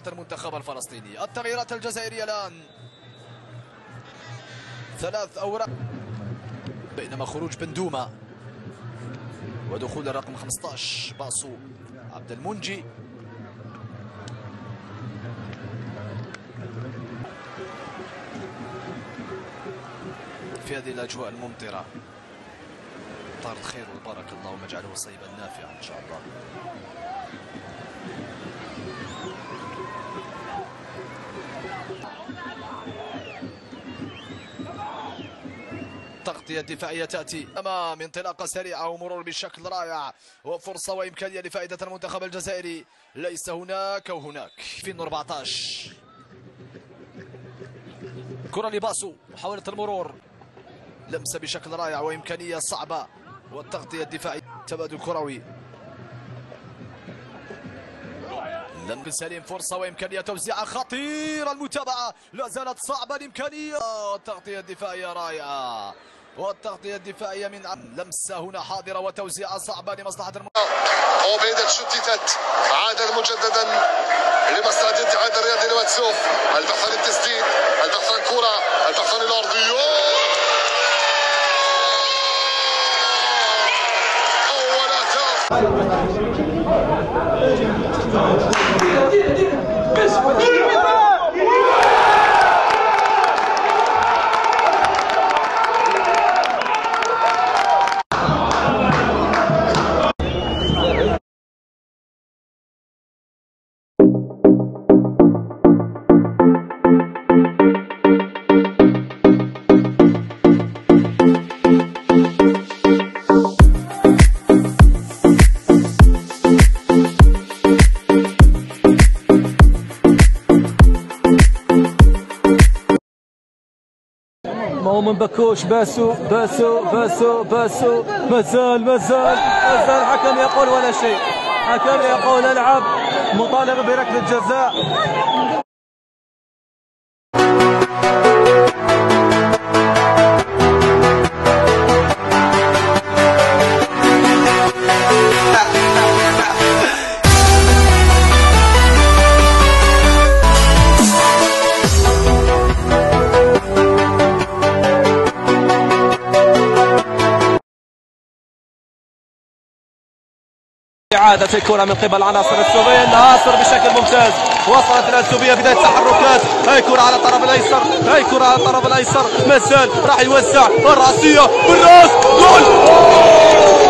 مصلحة المنتخب الفلسطيني. التغييرات الجزائرية الآن 3 أوراق، بينما خروج بندومة ودخول الرقم 15 باسو عبد المنجي. في هذه الأجواء الممطرة طارت خير وبارك الله ومجعله صيبا نافعا إن شاء الله. التغطية الدفاعية تأتي أمام انطلاقة سريعة ومرور بشكل رائع وفرصة وإمكانية لفائدة المنتخب الجزائري. ليس هناك وهناك في 14 كرة لباسو، محاولة المرور، لمسة بشكل رائع وإمكانية صعبة، والتغطية الدفاعية تبادل كروي. لم سليم فرصة وإمكانية توزيعة خطيرة، المتابعة لا زالت صعبة الإمكانية. التغطية الدفاعية رائعة، والتغطية الدفاعية من لمسة هنا حاضرة وتوزيعة صعبة لمصلحة وبيدت شتتت عادل مجددا لمصلحة الاتحاد الرياضي لماتسوف. البحث عن التسديد، البحث عن كرة، البحث عن الأرضية. أول أهداف من بكوش. باسو باسو باسو باسو مازال الحكم يقول ولا شيء، حكم يقول العب، مطالب بركله الجزاء. إعادة الكرة من قبل عناصر السوبية. ناصر بشكل ممتاز، وصلت إلى السوبية بداية تحركات. هاي كرة على الطرف الأيسر، هاي كرة على الطرف الأيسر، مازال راح يوزع الرأسية بالراس، جول.